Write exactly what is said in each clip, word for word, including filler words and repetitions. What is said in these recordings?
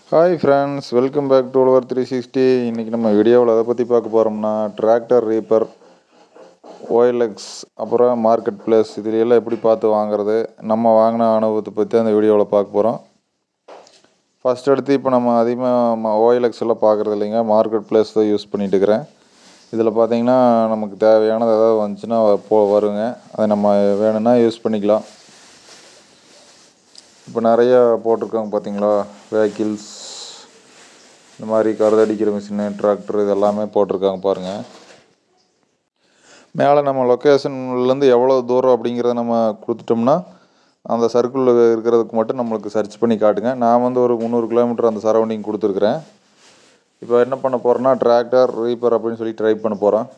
Hi friends, welcome back to Uzhavar three sixty. இன்றைக்கி நம்ம வீடியோவில் அதை பற்றி பார்க்க போகிறோம்னா டிராக்டர் ரீப்பர், ஓஎல்எக்ஸ், அப்புறம் மார்க்கெட் பிளேஸ், இதுலையெல்லாம் எப்படி பார்த்து வாங்குறது, நம்ம வாங்கின அனுபவத்தை பற்றி அந்த வீடியோவில் பார்க்க போகிறோம். ஃபஸ்ட் எடுத்து இப்போ நம்ம அதிகமாக ஓஎல்எக்ஸ் எல்லாம் பார்க்குறது இல்லைங்க, மார்க்கெட் பிளேஸ் தான் யூஸ் பண்ணிட்டு இருக்கிறேன். இதில் பார்த்தீங்கன்னா நமக்கு தேவையானது ஏதாவது வந்துச்சுன்னா போ வருங்க, அதை நம்ம வேணும்னா யூஸ் பண்ணிக்கலாம். இப்போ நிறையா போட்டிருக்காங்க பார்த்தீங்களா, வெஹிக்கிள்ஸ், இந்த மாதிரி கருதடிக்கிற மிஷினு, டிராக்டர், இது எல்லாமே போட்டிருக்காங்க பாருங்கள். மேலே நம்ம லொக்கேஷன்லேருந்து எவ்வளோ தூரம் அப்படிங்கிறத நம்ம கொடுத்துட்டோம்னா அந்த சர்க்கிளில் இருக்கிறதுக்கு மட்டும் நம்மளுக்கு சர்ச் பண்ணி காட்டுங்க. நான் வந்து ஒரு முந்நூறு கிலோமீட்டர் அந்த சரௌண்டிங் கொடுத்துருக்குறேன். இப்போ என்ன பண்ண போகிறேன்னா டிராக்டர் ரீப்பர் அப்படின்னு சொல்லி ட்ரை பண்ண போகிறேன்.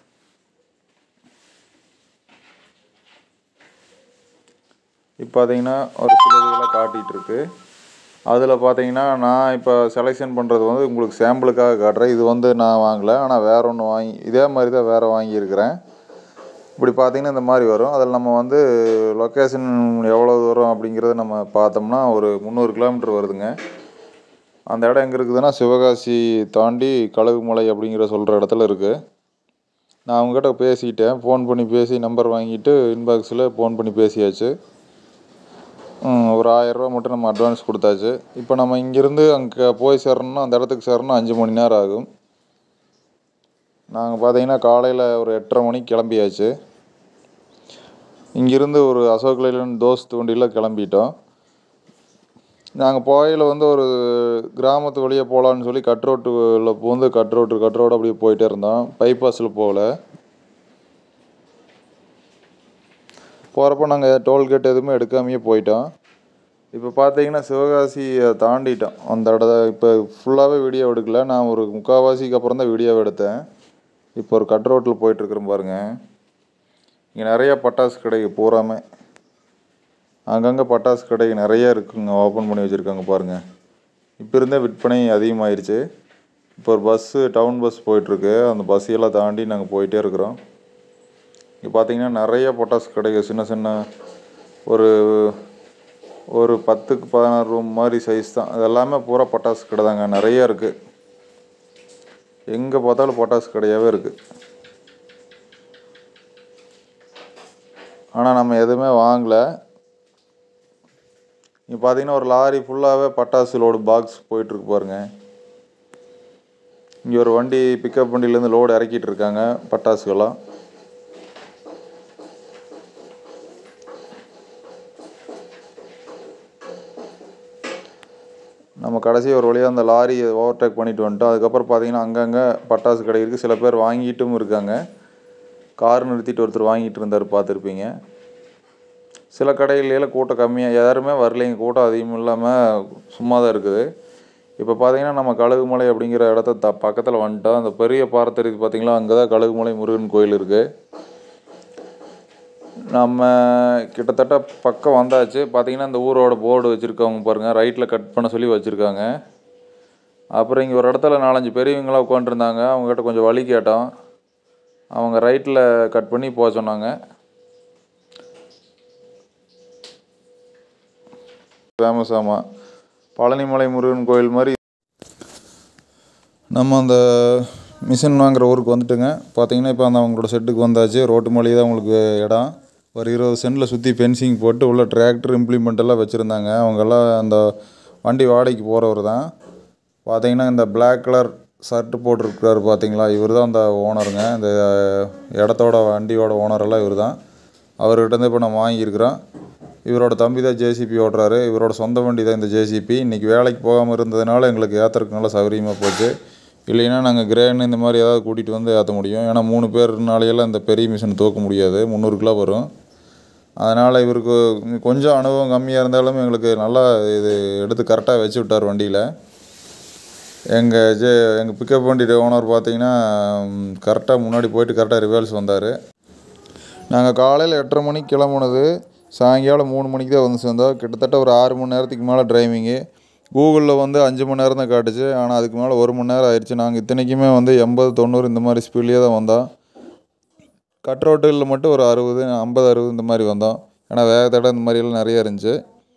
இப்போ பார்த்தீங்கன்னா ஒரு சில இதெல்லாம் காட்டிகிட்ருக்கு. அதில் பார்த்தீங்கன்னா நான் இப்போ செலெக்ஷன் பண்ணுறது வந்து உங்களுக்கு சாம்பிளுக்காக காட்டுறேன். இது வந்து நான் வாங்கலை, ஆனால் வேறு ஒன்று வாங்கி இதே மாதிரி தான் வேறு வாங்கியிருக்கிறேன். இப்படி பார்த்தீங்கன்னா இந்த மாதிரி வரும். அதில் நம்ம வந்து லொக்கேஷன் எவ்வளோ தூரம் அப்படிங்கிறத நம்ம பார்த்தோம்னா ஒரு முந்நூறு கிலோமீட்டர் வருதுங்க. அந்த இடம் எங்கே இருக்குதுன்னா சிவகாசி தாண்டி கழுகுமலை அப்படிங்கிற சொல்கிற இடத்துல இருக்குது. நான் அவங்ககிட்ட பேசிக்கிட்டேன், ஃபோன் பண்ணி பேசி நம்பர் வாங்கிட்டு இன்பாக்ஸில் ஃபோன் பண்ணி பேசியாச்சு. ஒரு ஆயிரரூவா மட்டும் நம்ம அட்வான்ஸ் கொடுத்தாச்சு. இப்போ நம்ம இங்கேருந்து அங்கே போய் சேரணும்னா அந்த இடத்துக்கு சேரணும்னா அஞ்சு மணி நேரம் ஆகும். நாங்கள் பார்த்தீங்கன்னா காலையில் ஒரு எட்டரை மணிக்கு கிளம்பியாச்சு. இங்கேருந்து ஒரு அசோக் லைலண்ட் தோஸ்த் வண்டியில் கிளம்பிட்டோம். நாங்கள் போகையில் வந்து ஒரு கிராமத்து வழியாக போகலான்னு சொல்லி கட் ரோட்டில் வந்து கட் ரோட்டு கட் ரோடு அப்படியே போயிட்டே இருந்தோம். பைபாஸில் போகல. போகிறப்ப நாங்கள் டோல்கேட் எதுவுமே எடுக்காமையே போயிட்டோம். இப்போ பார்த்தீங்கன்னா சிவகாசியை தாண்டிட்டோம் அந்த இடத்த. இப்போ ஃபுல்லாகவே வீடியோ எடுக்கல, நான் ஒரு முக்கால்வாசிக்கு அப்புறம் தான் வீடியோவை எடுத்தேன். இப்போ ஒரு கட் ரோட்டில் போயிட்டுருக்குறேன் பாருங்கள். இங்கே நிறையா பட்டாசு கடைக்கு பூராமே அங்கங்கே பட்டாசு கடை நிறையா இருக்குங்க, ஓப்பன் பண்ணி வச்சுருக்காங்க பாருங்கள். இப்போ இருந்தே விற்பனை அதிகமாகிருச்சு. இப்போ ஒரு பஸ்ஸு டவுன் பஸ் போயிட்டுருக்கு, அந்த பஸ்ஸையெல்லாம் தாண்டி நாங்கள் போயிட்டே இருக்கிறோம். இங்கே பார்த்தீங்கன்னா நிறைய பட்டாசு கடைகள், சின்ன சின்ன ஒரு ஒரு பத்துக்கு பதினாறு ரூம் மாதிரி சைஸ் தான். அது எல்லாமே பூரா பட்டாசு கடை தாங்க, நிறையா இருக்குது. எங்கே பார்த்தாலும் பட்டாசு கடையாகவே இருக்குது. ஆனால் நம்ம எதுவுமே வாங்கலை. இங்கே பார்த்தீங்கன்னா ஒரு லாரி ஃபுல்லாகவே பட்டாசு லோடு பாக்ஸ் போயிட்டுருக்கு பாருங்கள். இங்கே ஒரு வண்டி பிக்கப் வண்டியிலேருந்து லோடு இறக்கிட்டு இருக்காங்க பட்டாசுகள்லாம். நம்ம கடைசி ஒரு வழியாக அந்த லாரி ஓவர்டேக் பண்ணிட்டு வந்துட்டோம். அதுக்கப்புறம் பார்த்தீங்கன்னா அங்கங்கே பட்டாசு கடை இருக்குது. சில பேர் வாங்கிட்டும் இருக்காங்க. கார் நிறுத்திட்டு ஒருத்தர் வாங்கிட்டு இருந்தார், பார்த்துருப்பீங்க. சில கடையிலாம் கூட்டம் கம்மியாக, யாருமே வரலைங்க, கூட்டம் அதிகமாக இல்லாமல் சும்மா தான் இருக்குது. இப்போ பார்த்தீங்கன்னா நம்ம கழுகுமலை அப்படிங்கிற இடத்த த பக்கத்தில் வந்துட்டோம். அந்த பெரிய பாறை தெரியுது பார்த்தீங்களா, அங்கே தான் கழுகுமலை முருகன் கோயில் இருக்குது. நம்ம கிட்டத்தட்ட பக்கம் வந்தாச்சு. பார்த்தீங்கன்னா இந்த ஊரோட போர்டு வச்சுருக்கவங்க பாருங்கள், ரைட்டில் கட் பண்ண சொல்லி வச்சுருக்காங்க. அப்புறம் இங்கே ஒரு இடத்துல நாலஞ்சு பெரியவங்களாம் உட்காந்துருந்தாங்க. அவங்ககிட்ட கொஞ்சம் வழி கேட்டோம். அவங்க ரைட்டில் கட் பண்ணி போக சொன்னாங்க. ஃபேமஸ், ஆமாம், பழனிமலை முருகன் கோயில் மாதிரி. நம்ம அந்த மிஷின் வாங்குகிற ஊருக்கு வந்துட்டுங்க. பார்த்தீங்கன்னா இப்போ அந்த அவங்களோட செட்டுக்கு வந்தாச்சு. ரோட்டு மொழி தான் உங்களுக்கு இடம். ஒரு இருபது சென்டில் சுற்றி ஃபென்சிங் போட்டு உள்ள டிராக்டர் இம்ப்ளிமெண்ட் எல்லாம் வச்சுருந்தாங்க. அவங்கெல்லாம் அந்த வண்டி வாடகைக்கு போகிறவர் தான். பார்த்தீங்கன்னா இந்த பிளாக் கலர் ஷர்ட்டு போட்டிருக்கிறாரு பார்த்தீங்களா, இவர் தான் அந்த ஓனருங்க. இந்த இடத்தோட வண்டியோட ஓனரெல்லாம் இவர் தான். அவர்கிட்டருந்து இப்போ நம்ம வாங்கியிருக்கிறோம். இவரோட தம்பி தான் ஜேசிபி ஓட்டுறாரு. இவரோட சொந்த வண்டி தான் இந்த ஜேசிபி. இன்றைக்கி வேலைக்கு போகாமல் இருந்ததுனால எங்களுக்கு ஏற்றுறதுக்கு நல்லா சௌகரியமாக போச்சு. இல்லைன்னா நாங்கள் கிரேன் இந்த மாதிரி ஏதாவது கூட்டிகிட்டு வந்து ஏற்ற முடியும். ஏன்னா மூணு பேர்னாலையெல்லாம் இந்த பெரிய மிஷின் தூக்க முடியாது, முந்நூறு கிலோ வரும். அதனால் இவருக்கு கொஞ்சம் அனுபவம் கம்மியாக இருந்தாலும் எங்களுக்கு நல்லா இது எடுத்து கரெக்டாக வச்சு விட்டார் வண்டியில். எங்கள் ஜே எங்கள் பிக்கப் வண்டி ஓனர் பார்த்தீங்கன்னா கரெக்டாக முன்னாடி போயிட்டு கரெக்டாக ரிவர்ஸ் வந்தார். நாங்கள் காலையில் எட்டரை மணிக்கு கிளம்புனது, சாயங்காலம் மூணு மணிக்கு தான் வந்து சேர்ந்தோம். கிட்டத்தட்ட ஒரு ஆறு மணி நேரத்துக்கு மேலே டிரைவிங்கு. கூகுளில் வந்து அஞ்சு மணி நேரம் தான் காட்டுச்சு, ஆனால் அதுக்கு மேலே ஒரு மணி நேரம் ஆயிடுச்சு. நாங்கள் இத்தனைக்குமே வந்து எண்பது தொண்ணூறு இந்த மாதிரி ஸ்பீட்லேயே தான் வந்தோம். கட் ரோட்டில் மட்டும் ஒரு அறுபது ஐம்பது அறுபது இந்த மாதிரி வந்தோம். ஏன்னா வேகத்தடை இந்த மாதிரியெல்லாம் நிறையா இருந்துச்சு.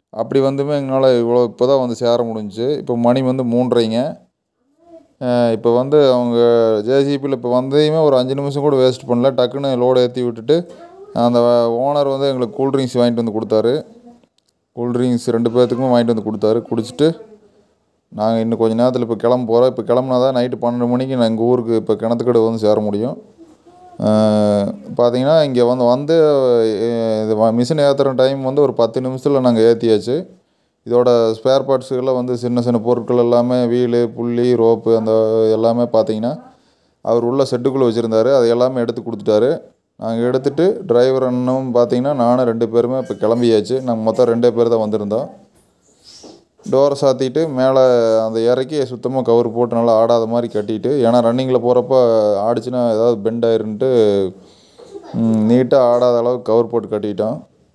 அப்படி வந்துமே எங்களால் இவ்வளோ இப்போ தான் வந்து சேர முடிஞ்சுச்சு. இப்போ மணி வந்து மூன்றைங்க. இப்போ வந்து அவங்க ஜேசிபியில் இப்போ வந்ததையுமே ஒரு அஞ்சு நிமிஷம் கூட வேஸ்ட் பண்ணல. டக்குன்னு லோடு ஏற்றி விட்டுட்டு அந்த ஓனர் வந்து எங்களுக்கு கூல்ட்ரிங்க்ஸ் வாங்கிட்டு வந்து கொடுத்தாரு. கூல்ட்ரிங்க்ஸ் ரெண்டு பேர்த்துக்குமே வாங்கிட்டு வந்து கொடுத்தாரு. குடிச்சிட்டு நாங்கள் இன்னும் கொஞ்சம் நேரத்தில் இப்போ கிளம்ப போகிறோம். இப்போ கிளம்புனா தான் நைட்டு பன்னெண்டு மணிக்கு நான் எங்கள் ஊருக்கு இப்போ கிணத்துக்கடை வந்து சேர முடியும். பார்த்தீங்கன்னா இங்கே வந்து வந்து இது மிஷின் ஏற்றுற டைம் வந்து ஒரு பத்து நிமிஷத்தில் நாங்கள் ஏற்றியாச்சு. இதோட ஸ்பேர் பார்ட்ஸுகள்லாம் வந்து சின்ன சின்ன பொருட்கள் எல்லாமே வீலு, புள்ளி, ரோப்பு அந்த எல்லாமே பார்த்தீங்கன்னா அவர் உள்ள செட்டுக்குள்ளே வச்சுருந்தாரு. அது எல்லாமே எடுத்து கொடுத்துட்டாரு. நாங்கள் எடுத்துகிட்டு டிரைவர் அண்ணனும் பார்த்தீங்கன்னா நானும் ரெண்டு பேருமே இப்போ கிளம்பியாச்சு. நாங்கள் மொத்தம் ரெண்டே பேர் தான் வந்திருந்தோம். டோரை சாத்திட்டு மேலே அந்த இறக்கி சுத்தமாக கவர் போட்டு நல்லா ஆடாத மாதிரி கட்டிட்டு, ஏன்னா ரன்னிங்கில் போகிறப்ப ஆடிச்சுன்னா ஏதாவது பெண்ட் ஆயிருன்ட்டு நீட்டாக ஆடாத அளவுக்கு கவர் போட்டு கட்டிட்டோம்.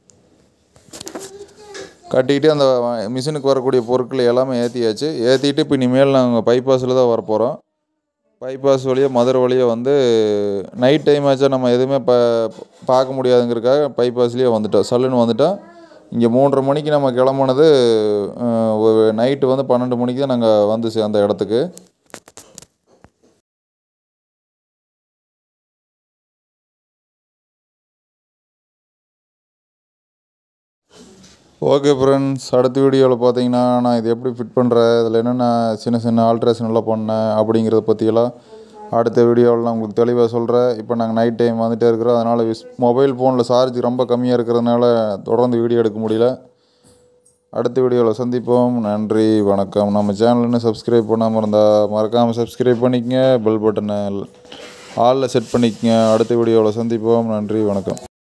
கட்டிக்கிட்டு அந்த மிஷினுக்கு வரக்கூடிய பொருட்களை எல்லாமே ஏற்றியாச்சு. ஏற்றிட்டு இப்போ இனிமேல் நாங்கள் பைபாஸில் தான் வரப்போகிறோம். பைபாஸ் வழியாக மதுரை வழியாக வந்து நைட் டைம் ஆச்சா நம்ம எதுவுமே ப பார்க்க முடியாதுங்கிறதுக்காக பைபாஸ்லேயே வந்துட்டோம். சல்லுன்னு வந்துட்டோம். இங்கே மூன்றரை மணிக்கு நம்ம கிளம்புனது ஒரு நைட்டு வந்து பன்னெண்டு மணிக்கு தான் நாங்கள் வந்து சேர்ந்த இடத்துக்கு. ஓகே ஃப்ரெண்ட்ஸ், அடுத்த வீடியோவில் பார்த்தீங்கன்னா நான் இது எப்படி ஃபிட் பண்ணுறேன், இதில் என்னென்ன சின்ன சின்ன ஆல்ட்ரேஷன் எல்லாம் பண்ணேன் அப்படிங்கிறத பற்றியெல்லாம் அடுத்த வீடியோவில் நான் உங்களுக்கு தெளிவாக சொல்கிறேன். இப்போ நாங்கள் நைட் டைம் வந்துகிட்டே இருக்கிறோம். அதனால் விஸ் மொபைல் ஃபோனில் சார்ஜ் ரொம்ப கம்மியாக இருக்கிறதுனால தொடர்ந்து வீடியோ எடுக்க முடியல. அடுத்த வீடியோவில் சந்திப்போம். நன்றி, வணக்கம். நம்ம சேனல் இன்னும் சப்ஸ்கிரைப் பண்ணாமல் இருந்தால் மறக்காமல் சப்ஸ்கிரைப் பண்ணிக்கங்க. பெல் பட்டனை ஆலில் செட் பண்ணிக்கங்க. அடுத்த வீடியோவில் சந்திப்போம். நன்றி, வணக்கம்.